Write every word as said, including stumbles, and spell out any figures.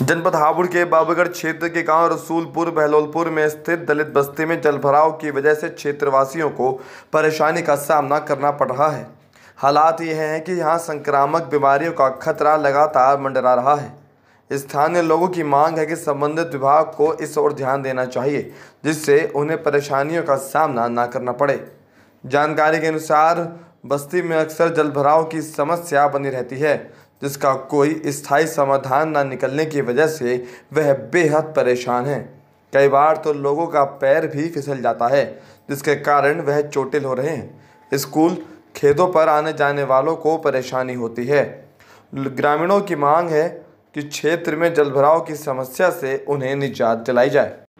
जनपद हापुड़ के बाबूगढ़ क्षेत्र के गांव रसूलपुर बहलोलपुर में स्थित दलित बस्ती में जलभराव की वजह से क्षेत्रवासियों को परेशानी का सामना करना पड़ रहा है। हालात ये हैं कि यहां संक्रामक बीमारियों का खतरा लगातार मंडरा रहा है। स्थानीय लोगों की मांग है कि संबंधित विभाग को इस ओर ध्यान देना चाहिए, जिससे उन्हें परेशानियों का सामना न करना पड़े। जानकारी के अनुसार बस्ती में अक्सर जलभराव की समस्या बनी रहती है, जिसका कोई स्थायी समाधान न निकलने की वजह से वह बेहद परेशान हैं। कई बार तो लोगों का पैर भी फिसल जाता है, जिसके कारण वह चोटिल हो रहे हैं। स्कूल, खेतों पर आने जाने वालों को परेशानी होती है। ग्रामीणों की मांग है कि क्षेत्र में जलभराव की समस्या से उन्हें निजात दिलाई जाए।